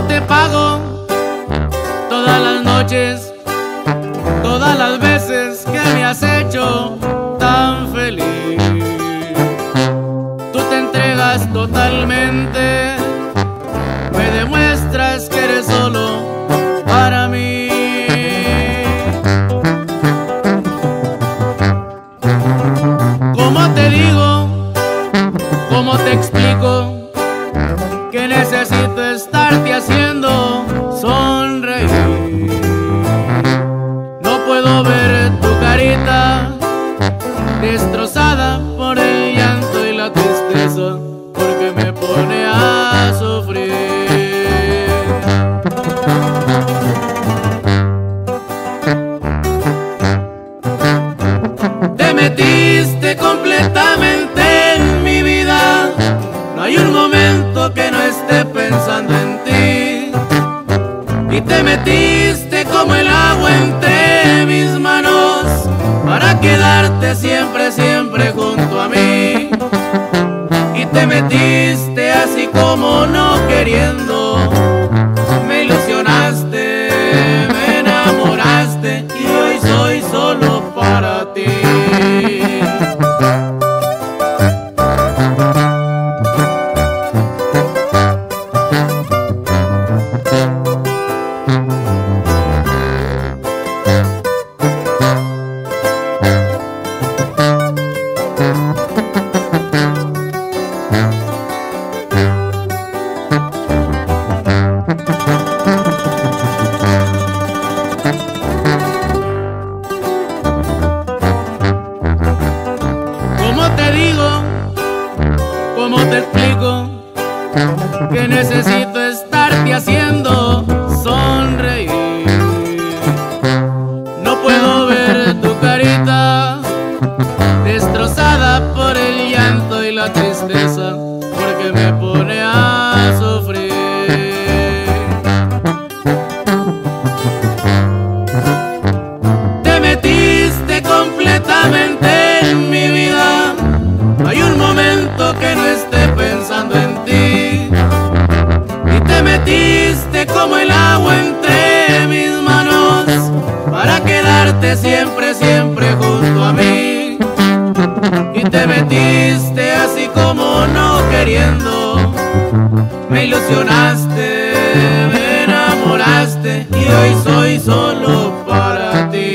¿Cómo te pago todas las noches, todas las veces que me has hecho tan feliz? Tú te entregas totalmente, me demuestras que eres solo para mí. ¿Cómo te digo? ¿Cómo te explico? Que necesito estarte haciendo sonreír. No puedo ver tu carita destrozada por el llanto y la tristeza, porque me pone a sufrir. Te metiste completamente en mi vida, no hay un momento que no esté pensando en ti. Y te metiste como el agua entre mis manos para quedarte siempre, siempre junto a mí. Y te metiste así como no queriendo, me ilusionaste, me enamoraste y hoy soy solo para ti. ¿Cómo te digo? ¿Cómo te explico? Que necesito estarte haciendo sonreír. No puedo ver tu carita destrozada por el llanto y la tristeza, porque me pone a sufrir. Te metiste completamente en mi vida, no hay un momento que no esté pensando en ti. Y te metiste como el agua entre mis manos para quedarte siempre, siempre junto a mí. Y te metiste así como no queriendo, me ilusionaste, me enamoraste y hoy soy solo para ti.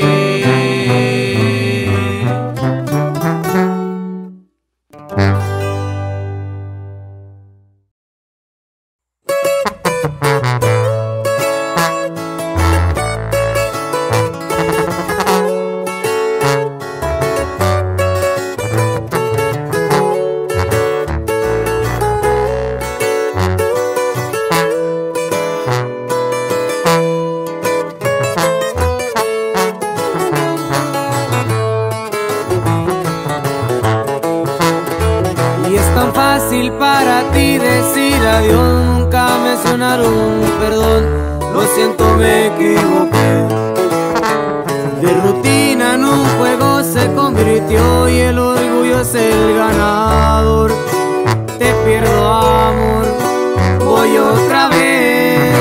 Tan fácil para ti decir adiós, nunca mencionar un perdón. Lo siento, me equivoqué. De rutina en un juego se convirtió y el orgullo es el ganador. Te pierdo, amor, voy otra vez.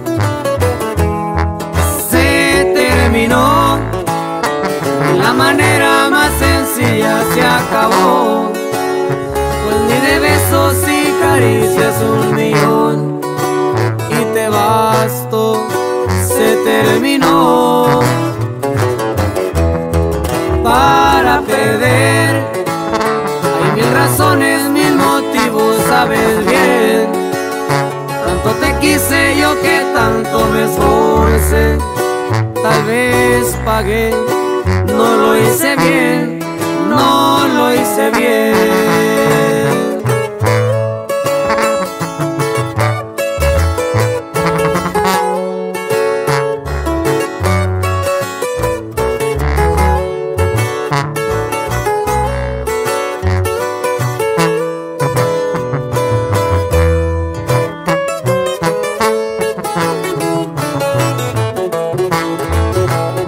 Se terminó, de la manera más sencilla se acabó. Ni de besos y caricias un millón y te basto, se terminó. Para perder hay mil razones, mil motivos, sabes bien. Tanto te quise yo que tanto me esforcé. Tal vez pagué, no lo hice bien, no lo hice bien.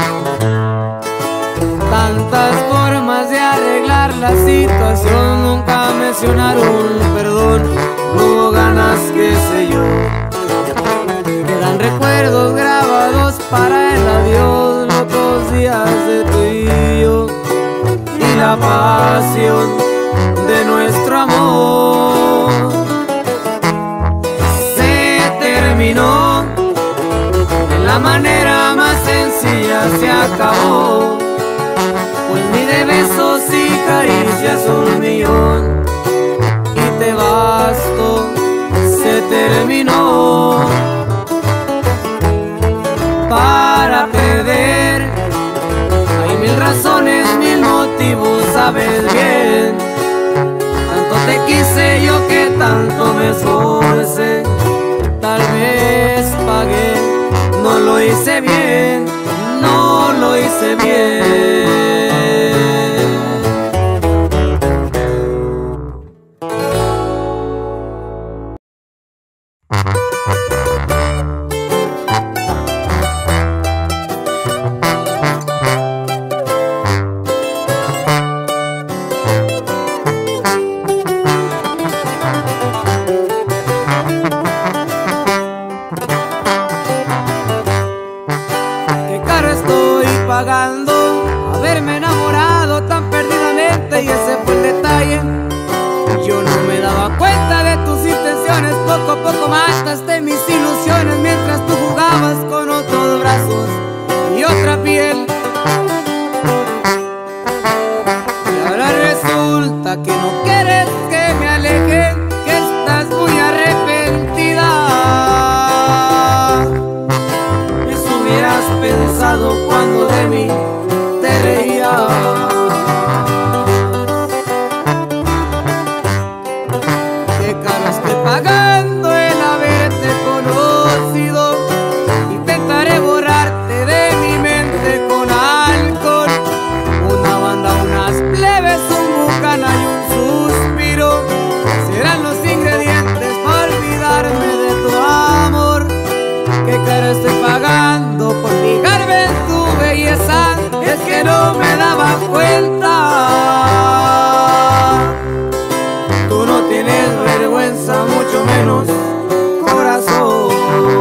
Tantas formas de arreglar la situación, nunca recuerdos grabados para el adiós, locos días de tú y yo, y la pasión de nuestro amor se terminó. De la manera más sencilla se acabó, pues ni de besos y caricias 1.000.000 y te basto se terminó. Para perder hay 1000 razones, 1000 motivos, sabes bien. Tanto te quise yo que tanto me esforcé, tal vez pagué, no lo hice bien, no lo hice bien. Pagando haberme enamorado tan perdidamente, y ese fue el detalle. Yo no me daba cuenta de tus intenciones, poco a poco mataste mis ilusiones mientras tú jugabas con otros brazos y otra piel. Y ahora resulta que no quieres que me aleje, que estás muy arrepentida. Eso hubieras pensado cuando de mí te reías. Qué caro estoy pagando el haberte conocido. Intentaré borrarte de mi mente con alcohol, una banda, unas plebes, un bucana y un suspiro. Serán los ingredientes para olvidarme de tu amor. Qué caro estoy pagando por fijarme en tu belleza, es que no me daba cuenta. Tú no tienes vergüenza, mucho menos corazón.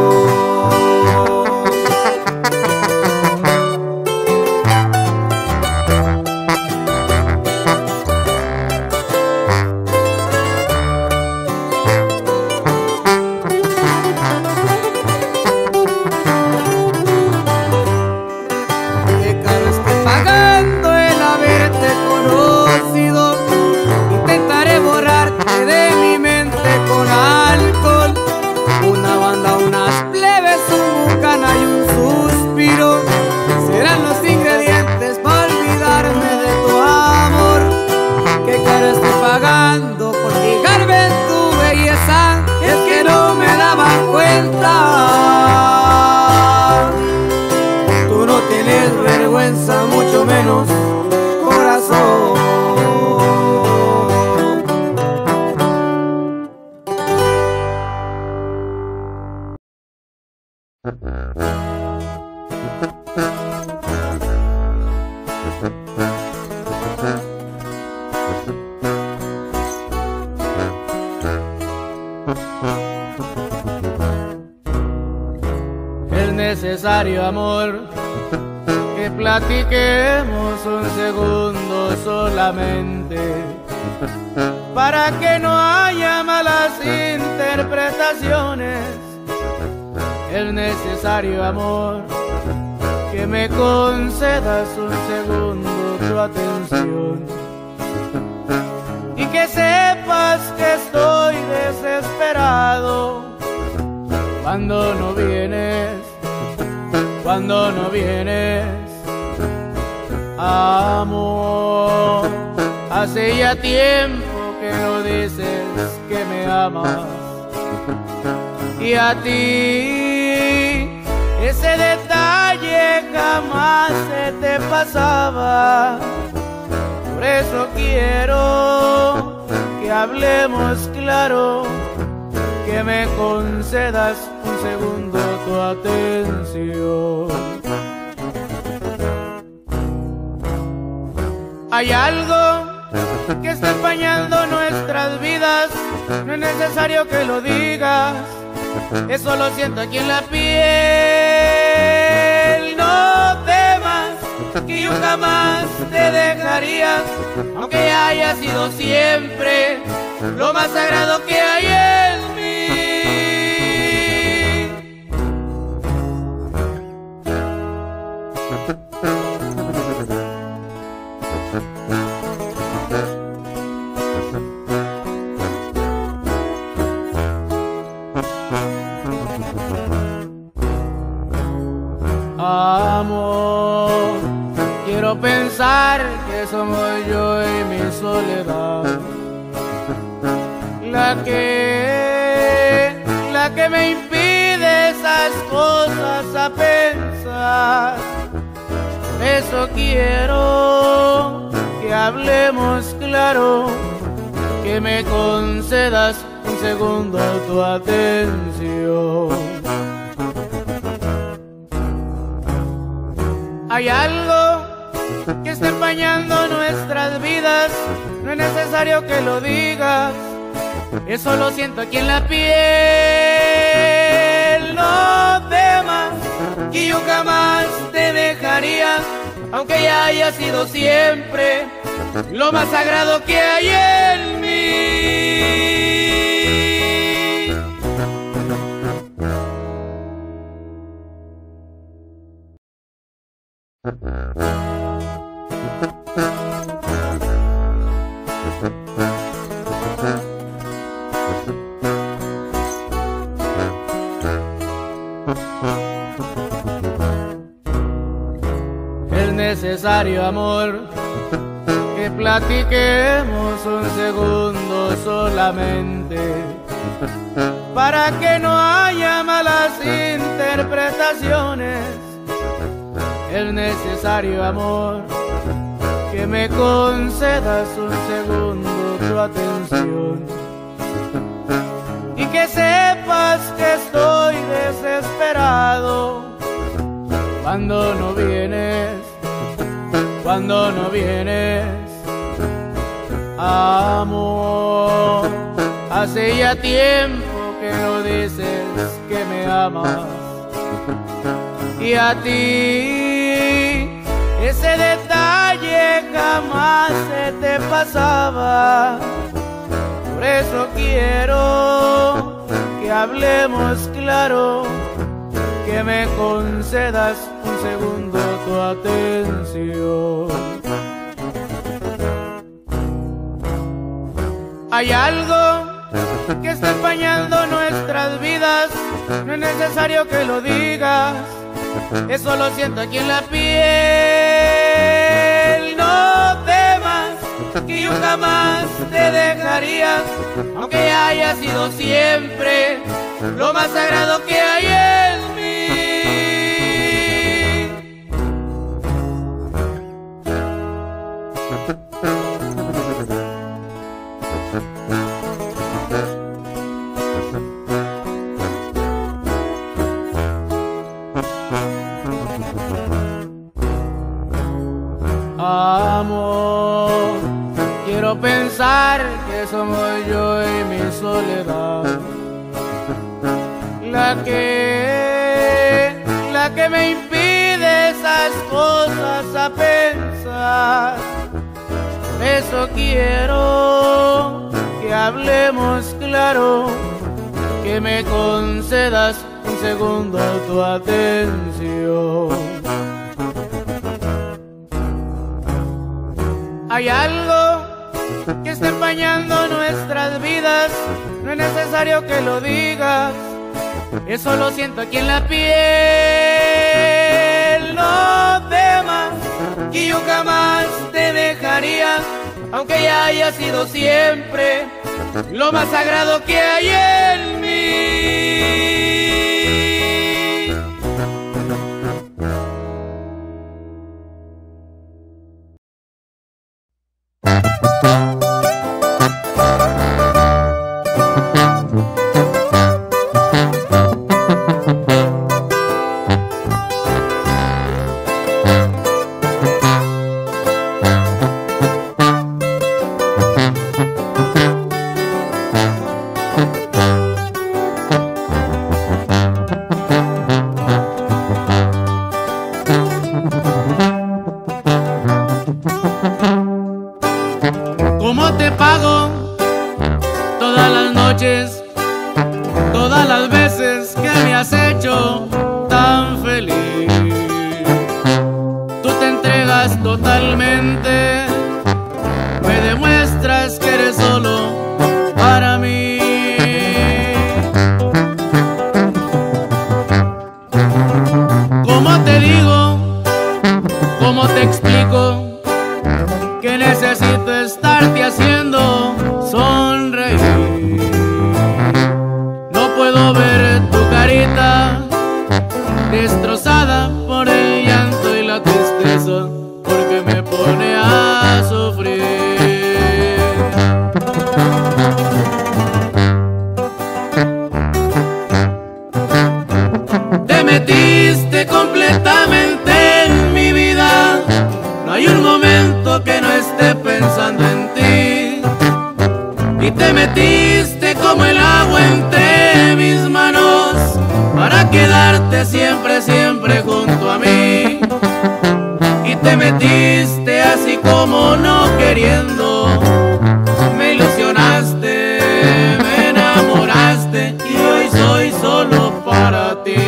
Intentaré borrarte de mi mente con alcohol, una banda, unas plebes, un bucana y un suspiro. Serán los ingredientes para olvidarme de tu amor. Qué caro estoy pagando por fijarme en tu belleza, es que no me daba cuenta. Tú no tienes vergüenza, mucho menos corazón. Es necesario, amor, que platiquemos un segundo solamente, para que no haya malas interpretaciones. Es necesario, amor, que me concedas un segundo tu atención, y que sepas que estoy desesperado cuando no vienes, cuando no vienes, amor. Hace ya tiempo que no dices que me amas, y a ti ese detalle jamás se te pasaba. Por eso quiero que hablemos claro, que me concedas un segundo tu atención. Hay algo que está empañando nuestras vidas, no es necesario que lo digas. eso lo siento aquí en la piel. No temas que yo jamás te dejaría, aunque haya sido siempre lo más sagrado que hay en mí. Amor, quiero pensar que somos yo y mi soledad la que me impide esas cosas a pensar. Por eso quiero que hablemos claro, que me concedas un segundo tu atención. Hay algo que está empañando nuestras vidas, no es necesario que lo digas, eso lo siento aquí en la piel. No temas que yo jamás te dejaría, aunque ya haya sido siempre lo más sagrado que hay en mí. Es necesario, amor, que platiquemos un segundo solamente, para que no haya malas interpretaciones. Es necesario, amor, que me concedas un segundo tu atención, y que sepas que estoy desesperado cuando no vienes, amor. Hace ya tiempo que no dices que me amas, y a ti ese detalle jamás se te pasaba. Por eso quiero que hablemos claro, que me concedas un segundo tu atención. Hay algo que está empañando nuestras vidas, no es necesario que lo digas, eso lo siento aquí en la piel. No temas que yo jamás te dejaría, aunque haya sido siempre lo más sagrado que hay en mí. Amor, quiero pensar que somos yo y mi soledad la que me impide esas cosas a pensar. Por eso quiero que hablemos claro, que me concedas un segundo tu atención. Hay algo que está empañando nuestras vidas, no es necesario que lo digas, eso lo siento aquí en la piel. No temas que yo jamás te dejaría, aunque ya haya sido siempre lo más sagrado que hay en mí. veces que me has hecho tan feliz. Tú te entregas totalmente, me demuestras que eres solo para mí. ¿Cómo te digo? ¿Cómo te explico? Que necesito estarte haciendo sonreír. No puedo ver tu carita destrozada por el llanto y la tristeza, porque me pone a sufrir. Te metiste completamente en mi vida, no hay un momento que no esté pensando en ti. Y te metiste como el agua entre mis manos, para quedarte siempre, siempre junto a mí. Y te metiste así como no queriendo, me ilusionaste, me enamoraste, y hoy soy solo para ti.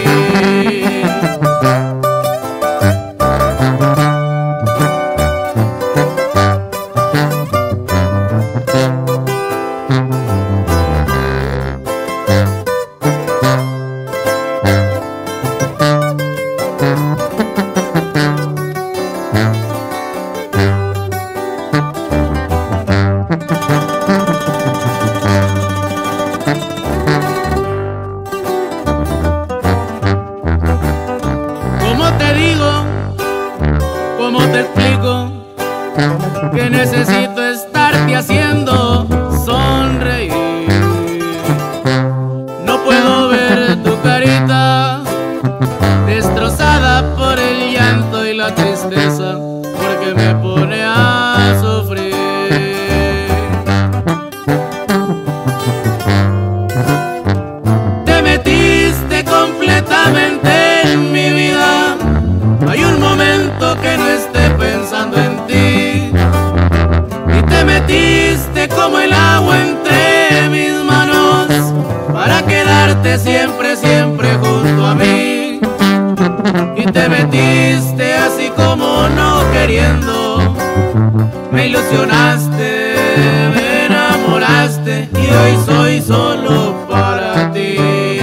¿Cómo te digo? ¿Cómo te explico? Que necesito estarte haciendo sonreír. No puedo ver tu carita destrozada por el llanto y la tristeza, porque me pone a sufrir. Te metiste completamente en mi vida, no hay un momento que no esté pensando en ti. Y te metiste como el agua entre mis manos, para quedarte siempre, siempre junto a mí. Y te metiste así como no queriendo, me ilusionaste, me enamoraste, y hoy soy solo para ti.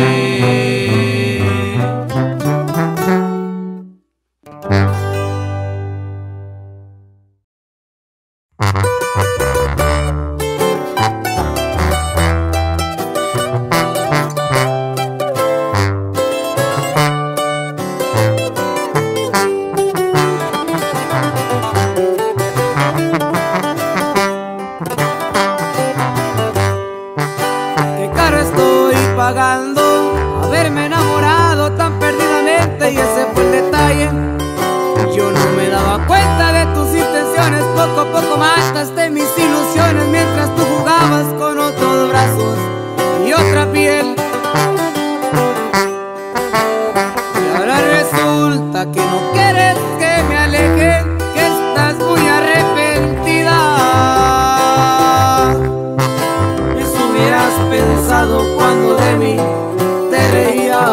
Pagando haberme enamorado tan perdidamente, y ese fue el detalle. Yo no me daba cuenta de tus intenciones, poco a poco mataste mis ilusiones, mientras tú jugabas con otros brazos y otra piel. Y ahora resulta que no quieres que me aleje, que estás muy arrepentida. Eso hubieras pensado cuando de mí te reías.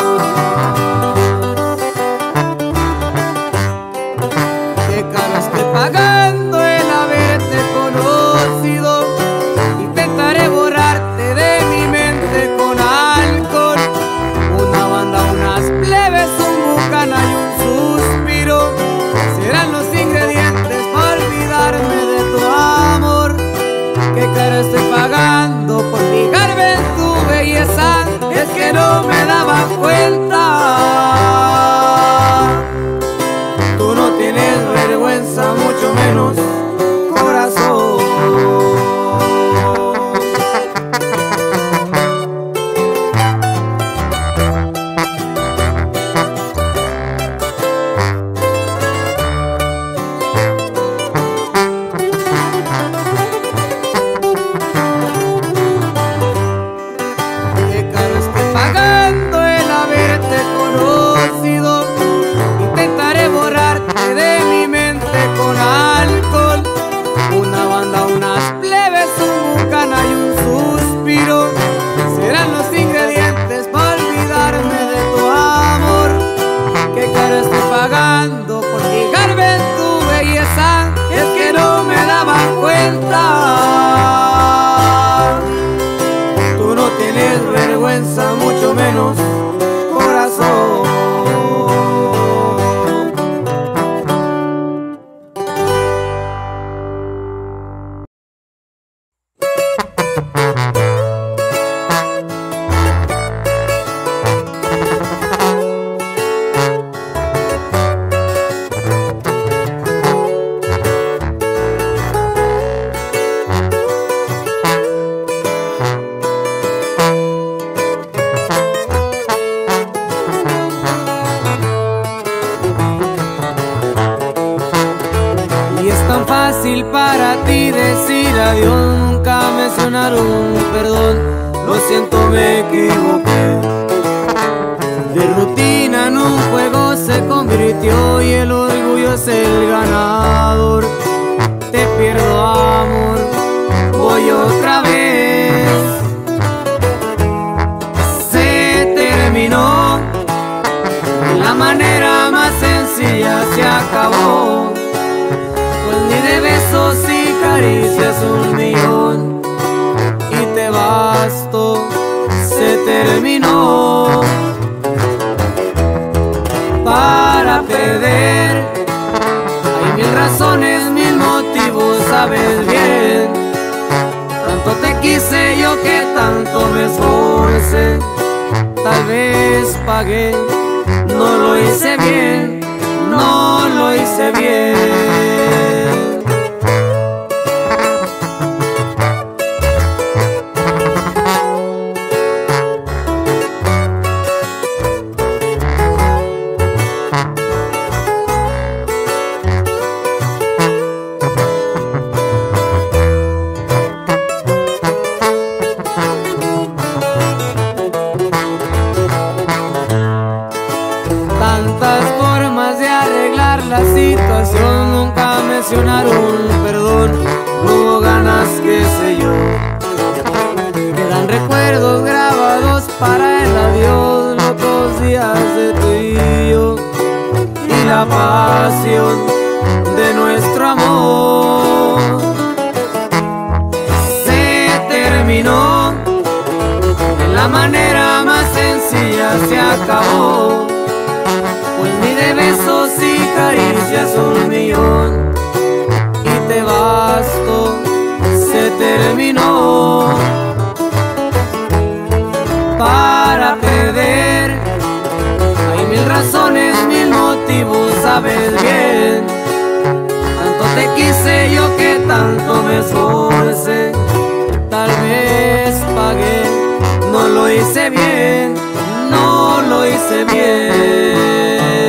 Qué caro estoy pagando el haberte conocido. Intentaré borrarte de mi mente con alcohol, una banda, unas plebes, un bucana y un suspiro. Serán los ingredientes para olvidarme de tu amor. Qué caro estoy pagando por fijarme en tu belleza, es que no me daba cuenta. Tú no tienes vergüenza, mucho menos corazón. Qué caro estoy pagando el haberte conocido. menos corazón. Para ti decir adiós, nunca mencionar un perdón. Lo siento, me equivoqué. De rutina en un juego se convirtió y el orgullo es el ganador. Te pierdo, amor, voy otra vez. Se terminó, de la manera más sencilla se acabó. Ni de besos y caricias un millón y te basto, se terminó. Para perder hay mil razones, mil motivos, sabes bien. Tanto te quise yo que tanto me esforcé. Tal vez pagué, no lo hice bien, no lo hice bien. La situación, nunca mencionar un perdón, no hubo ganas, qué sé yo. Quedan recuerdos grabados para el adiós, locos días de tú y yo, y la pasión de nuestro amor. Se terminó, de la manera más sencilla se acabó. Pues ni de besos y caricias un millón y te basto, se terminó. Para perder hay mil razones, mil motivos, sabes bien. Tanto te quise yo que tanto me esforcé. Tal vez pagué, no lo hice bien, no lo hice bien.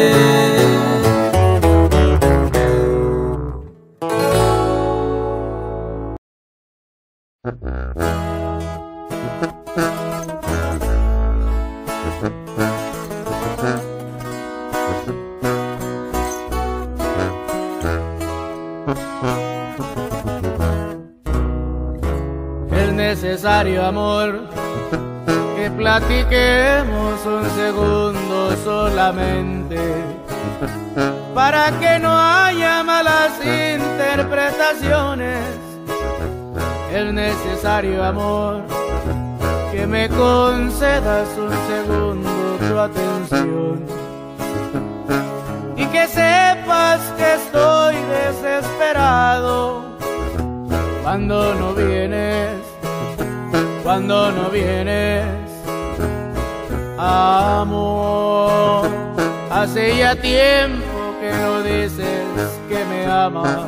Es necesario, amor, que platiquemos un segundo solamente, para que no haya malas interpretaciones. Es necesario, amor, que me concedas un segundo tu atención y que sepas que estoy desesperado cuando no vienes, amor. Hace ya tiempo que no dices que me amas,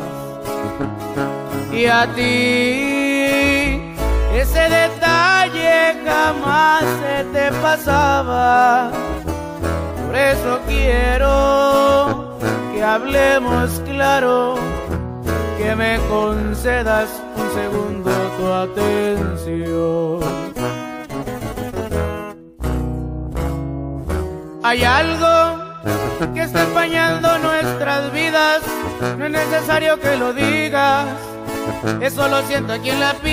y a ti ese detalle jamás se te pasaba. Por eso quiero que hablemos claro, que me concedas un segundo tu atención. Hay algo que está empañando nuestras vidas, no es necesario que lo digas, eso lo siento aquí en la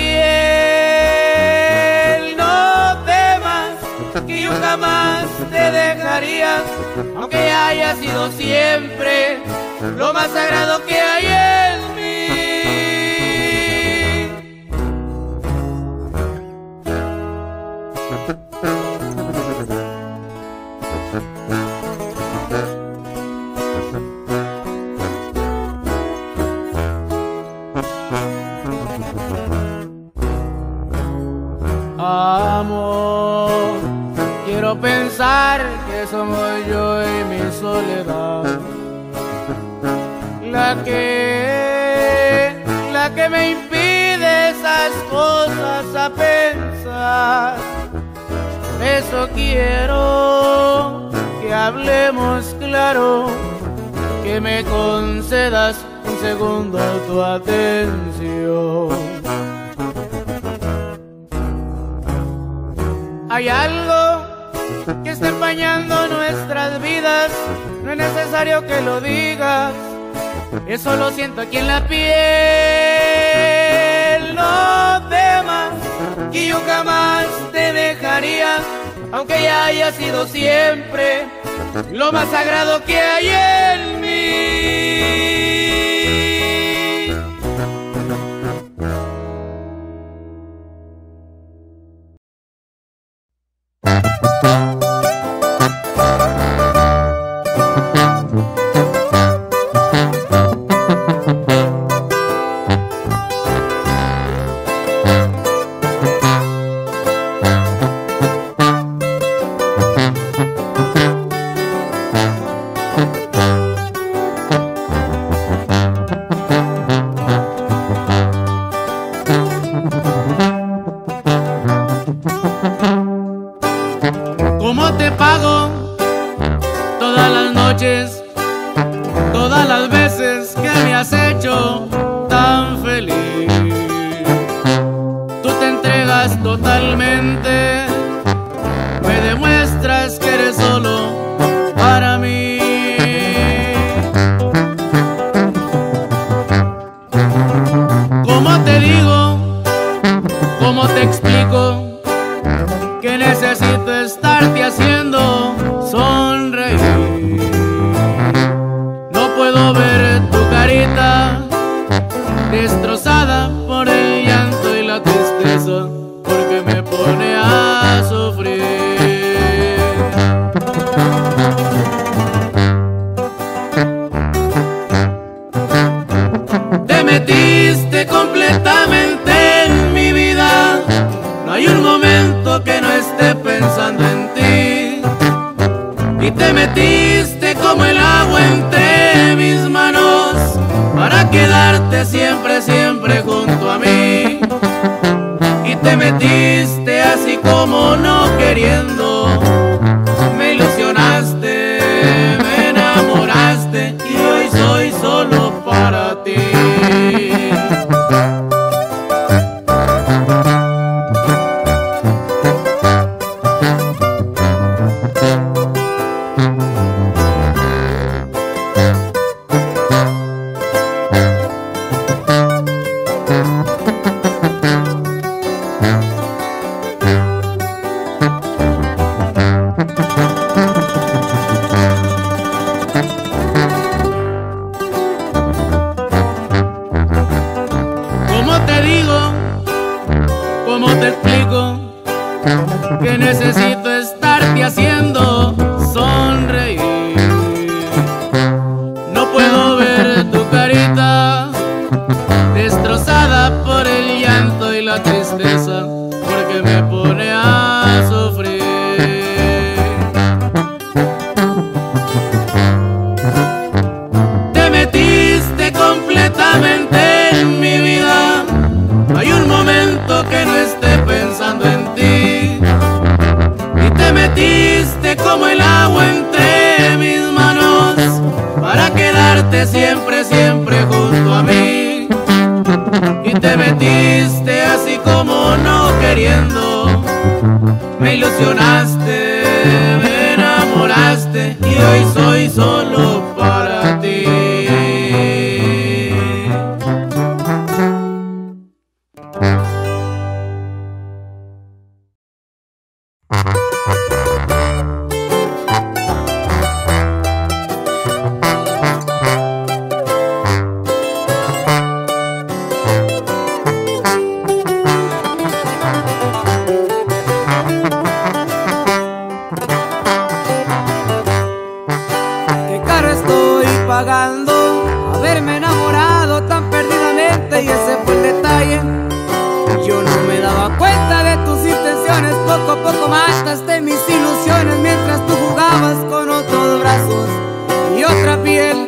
piel. No temas que yo jamás te dejaría, aunque haya sido siempre lo más sagrado que hay en mí. quiero pensar que somos yo y mi soledad la que me impide esas cosas a pensar. Por eso quiero que hablemos claro, que me concedas un segundo tu atención. Hay algo que está empañando nuestras vidas, no es necesario que lo digas, eso lo siento aquí en la piel. No temas que yo jamás te dejaría, aunque ya haya sido siempre lo más sagrado que hay en mí. ¿Cómo te pago todas las noches, todas las veces que me has hecho tan feliz? Tú te entregas totalmente, me demuestras que eres solo para mí. ¿Cómo te digo? ¿Cómo te explico? Que necesito estarte haciendo sonreír. No puedo ver tu carita destrozada por el llanto y la tristeza, porque me pone a sufrir. Te metiste completamente en mi vida, no hay un momento que no esté pensando en ti, y te metiste como el agua entre mis manos para quedarte siempre, siempre junto a mí. Y te metiste así como no queriendo, me ilusionaste, me enamoraste, y hoy soy solo para ti. ¿Cómo te digo? ¿Cómo te explico? Que necesito estarte haciendo sonreír. No puedo ver tu carita destrozada por el llanto y la tristeza, porque me pone a sufrir. Te metiste completamente en mi vida, no hay un momento que no esté pensando en ti, y te metiste como el agua entre mis manos para quedarte siempre, siempre junto a mí. Y te metiste así como no queriendo, me ilusionaste, me enamoraste, y hoy soy solo para ti. Pagando haberme enamorado tan perdidamente, y ese fue el detalle. Yo no me daba cuenta de tus intenciones, poco a poco mataste mis ilusiones. ilusiones mientras tú jugabas con otros brazos y otra piel.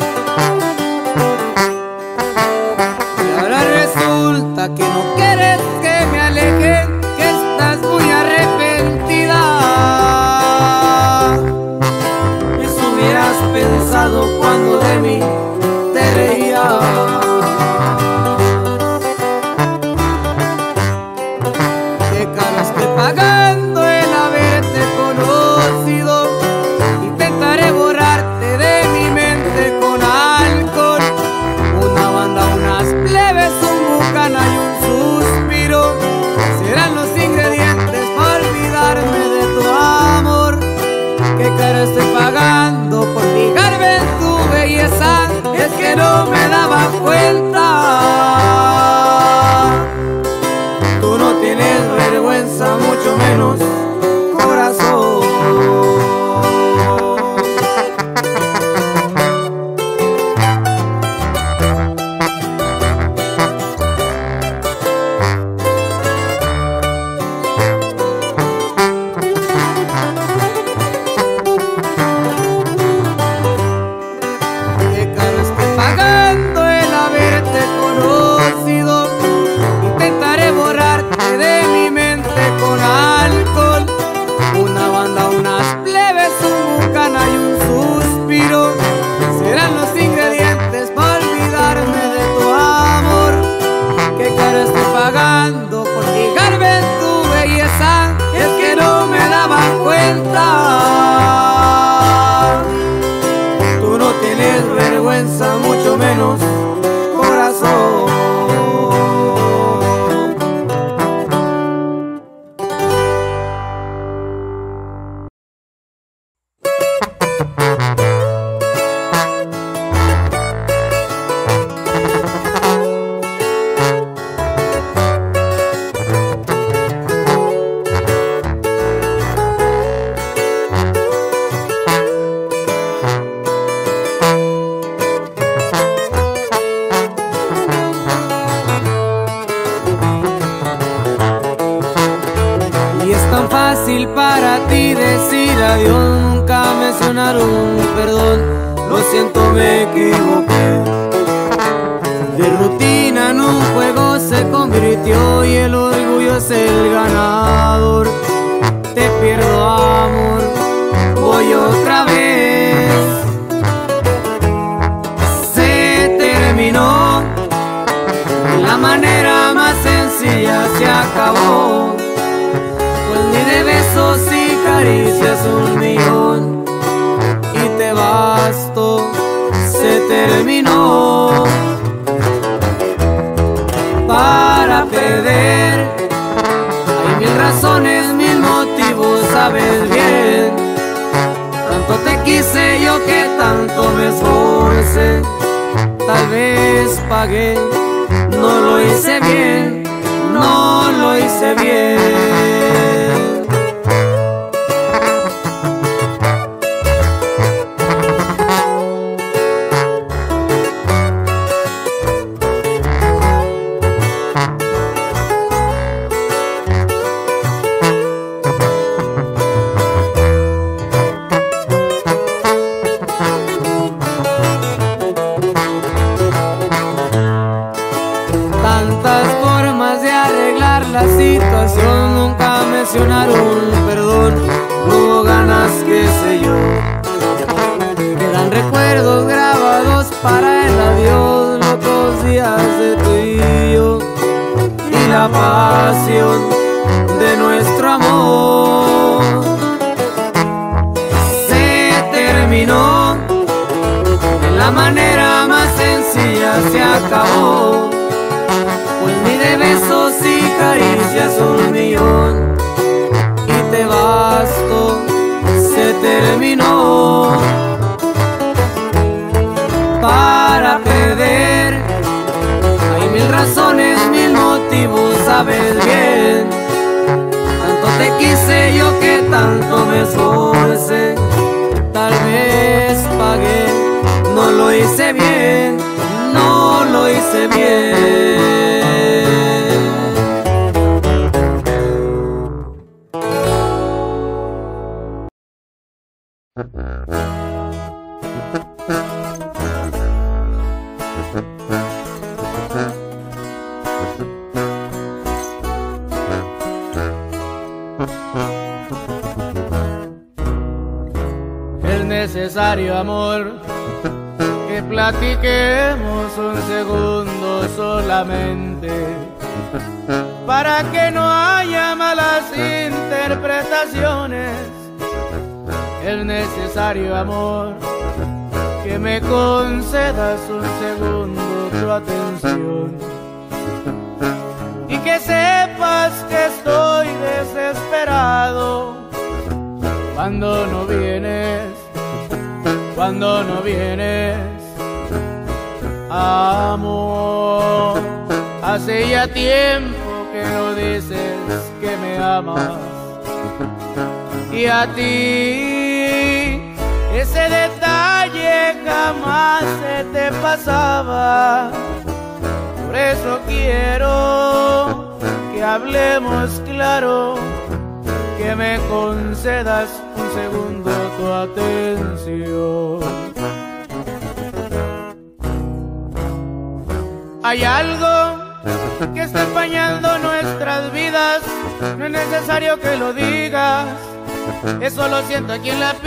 Y ahora resulta que no quieres que me aleje, que estás muy arrepentida. Eso hubieras pensado cuando de mí te reías. Qué caro estoy pagando el haberte conocido. Intentaré borrarte de mi mente con alcohol, una banda, unas plebes, un bucana y un suspiro. Serán los ingredientes para olvidarme de tu amor. Qué caro estoy pagando por fijarme en tu belleza. Es que no me daba cuenta. Tú no tienes vergüenza, mucho menos corazón. Qué caro estoy pagando el haberte conocido. Intentaré borrarte de mi mente con alcohol, una banda, unas plebes, un bucana y un suspiro. Serán los ingredientes para olvidarme de tu amor. Qué caro estoy pagando por fijarme en tu belleza. Es que no me daba cuenta. Tú no tienes vergüenza, mucho menos corazón. Y es tan fácil para ti decir adiós, nunca mencionar un perdón. Lo siento, me equivoqué. De rutina en un juego se convirtió y el orgullo es el ganador. Te pierdo, amor, voy otra vez. Se terminó, la manera más sencilla se acabó. Pues ni de besos y caricias un millón y te basto, se terminó. Para perder hay mil razones, mil motivos, sabes bien. Tanto te quise yo que tanto me esforcé. Tal vez pagué, no lo hice bien, no lo hice bien. Tantas formas de arreglar la situación, nunca mencionar un perdón. No hubo ganas, qué sé yo. Quedan recuerdos grabados para el adiós, locos días de tú y yo, y la pasión de nuestro amor. Se terminó, de la manera más sencilla se acabó. Pues ni de besos y caricias un millón y te basto, se terminó. Para perder hay mil razones, mil motivos, sabes bien. Tanto te quise yo que tanto me esforcé. Tal vez pagué, no lo hice bien, no lo hice bien. Es necesario, amor, que platiquemos un segundo solamente, para que no haya malas interpretaciones. Es necesario, amor, que me concedas un segundo tu atención, y que sepas que estoy desesperado cuando no vienes, amor. Hace ya tiempo que no dices que me amas, y a ti ese detalle jamás se te pasaba. Por eso quiero que hablemos claro, que me concedas un segundo tu atención. Hay algo que está empañando nuestras vidas, no es necesario que lo digas, eso lo siento aquí en la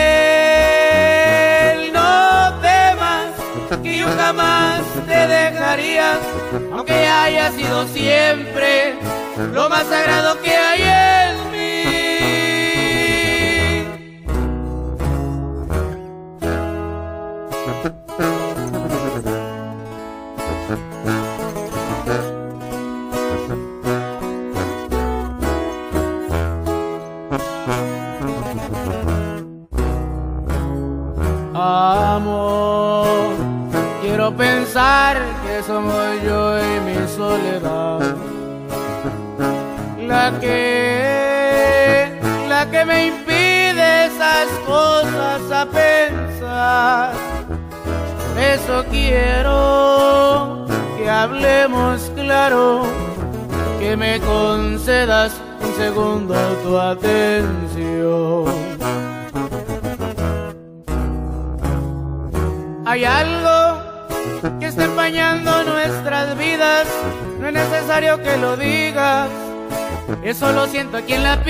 piel. No temas que yo jamás te dejaría, aunque haya sido siempre lo más sagrado que hay en mí. Amor, quiero pensar que somos yo y mi soledad la que me impide esas cosas a pensar. Por eso quiero que hablemos claro, que me concedas un segundo tu atención. Hay algo que está empañando nuestras vidas, no es necesario que lo digas, eso lo siento aquí en la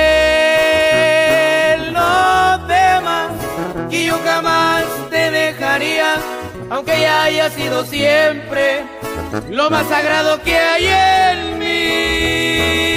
piel. No temas que yo jamás te dejaría, aunque ya haya sido siempre lo más sagrado que hay en mí.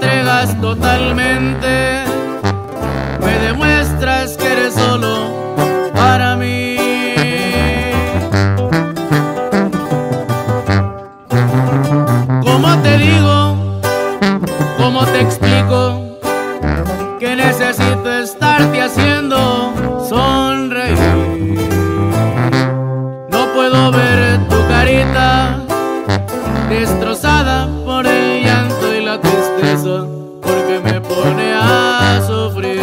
entregas totalmente, me demuestras que eres solo para mí. ¿Cómo te digo? ¿Cómo te explico? Que necesito estarte haciendo sonreír. No puedo ver tu carita destrozada por el llanto y la tristeza, porque me pone a sufrir.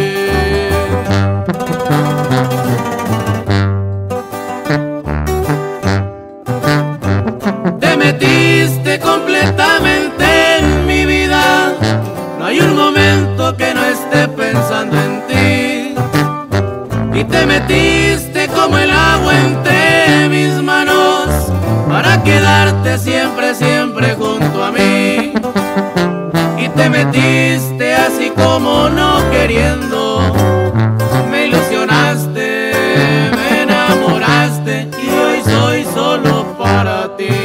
Te metiste completamente en mi vida, no hay un momento que no esté pensando en ti. Y te metiste como el agua entre mis manos, para quedarte siempre, siempre junto a mí. Y te metiste así como no queriendo, me ilusionaste, me enamoraste, y hoy soy solo para ti.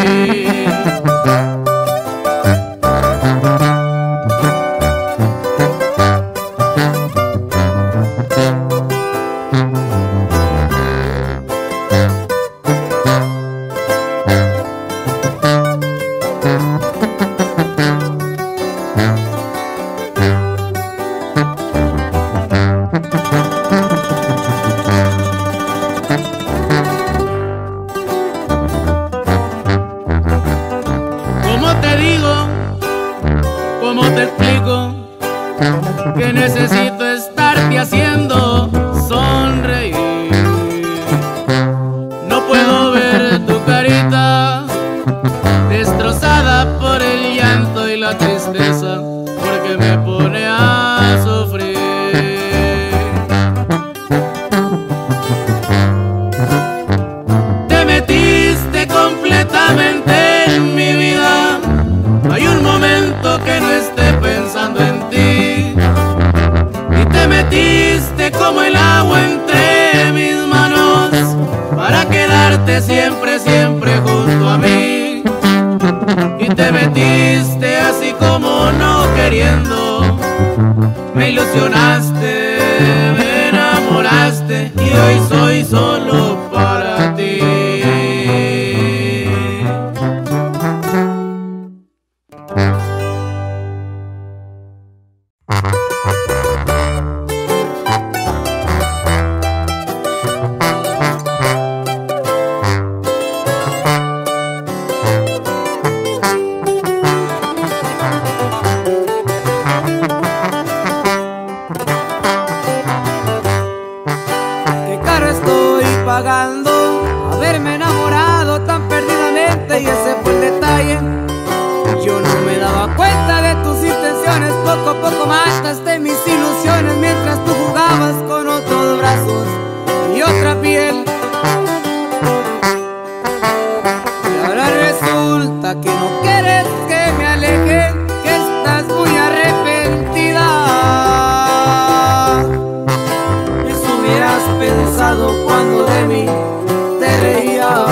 ¿Cómo te digo? ¿Cómo te explico? Que necesito estarte haciendo sonreír. No puedo ver tu carita destrozada por el llanto y la tristeza, porque me pone a sufrir. Te metiste completamente en mi vida, no hay un momento que no esté pensando en ti. Y te metiste como el agua entre mis manos, para quedarte siempre, siempre junto a mí. Y te metiste así como no queriendo, me ilusionaste, me enamoraste, y hoy soy solo para ti. Qué caro estoy pagando haberme enamorado tan perdidamente, y ese fue el detalle. Yo no me daba cuenta de tus intenciones, poco a poco mataste mis ilusiones mientras tú jugabas con otros brazos y otra piel. Y ahora resulta que no quieres que me aleje, que estás muy arrepentida. Eso hubieras pensado cuando de mí te reías.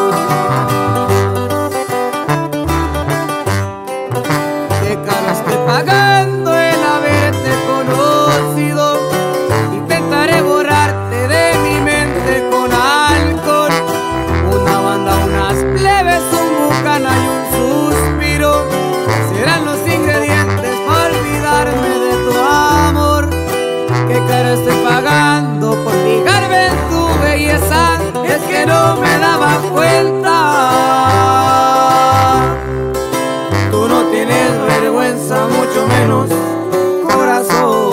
Qué caro estoy pagando el haberte conocido. Intentaré borrarte de mi mente con alcohol, una banda, unas plebes, un bucana y un suspiro. Serán los ingredientes para olvidarme de tu amor. Qué caro estoy pagando por fijarme en tu belleza, es que no me daba cuenta. Tú no tienes vergüenza, mucho menos corazón.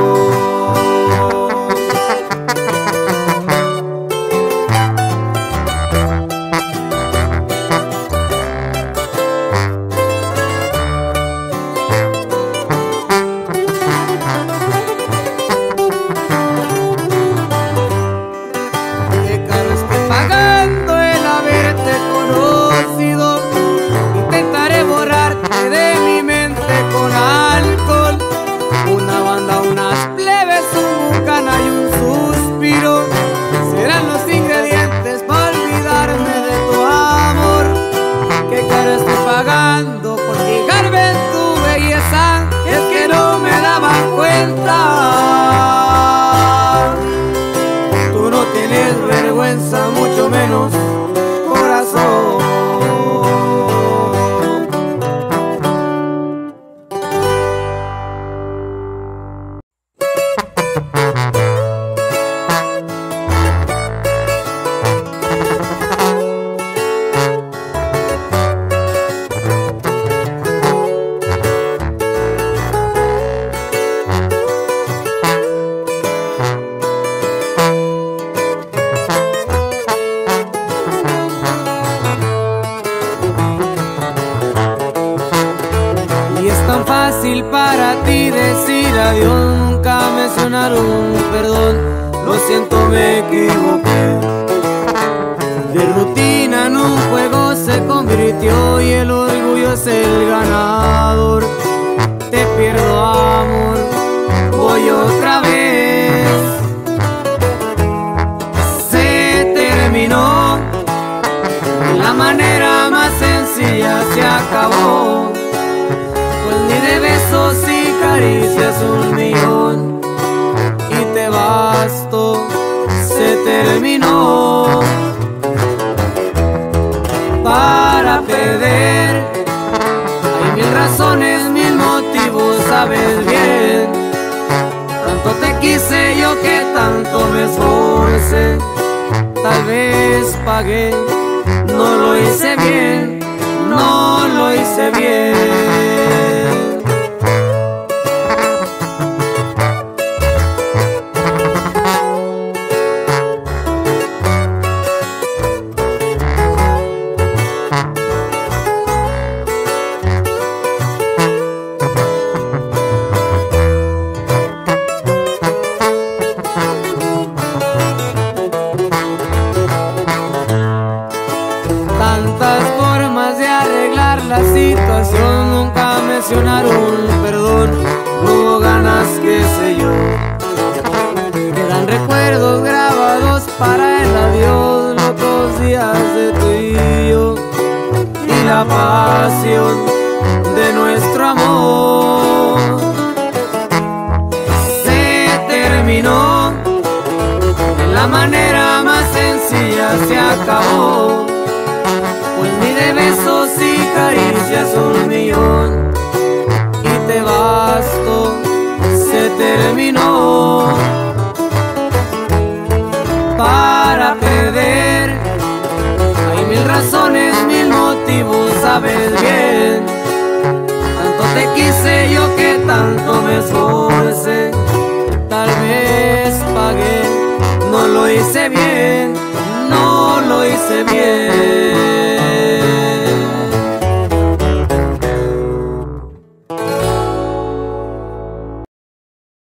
Qué caro estoy pagando el haberte conocido. Intentaré borrarte de mi mente con alcohol, fácil para ti decir adiós, nunca mencionar un perdón. Lo siento, me equivoqué. De rutina en un juego se convirtió y el orgullo es el ganador. Te pierdo, amor, voy otra vez. Se terminó, la manera más sencilla se acabó. Pues ni de besos y caricias un millón y te basto, se terminó. Para perder hay mil razones, mil motivos, sabes bien. Tanto te quise yo que tanto me esforcé. Tal vez pagué, no lo hice bien, no lo hice bien. Tantas formas de arreglar la situación, nunca mencionar un perdón. No hubo ganas, qué sé yo. Quedan recuerdos grabados para el adiós, locos días de tú y yo, y la pasión de nuestro amor. Se terminó, de la manera más sencilla se acabó. Pues ni de besos y caricias un millón y te basto, se terminó. Para perder hay mil razones, mil motivos, sabes bien. Tanto te quise yo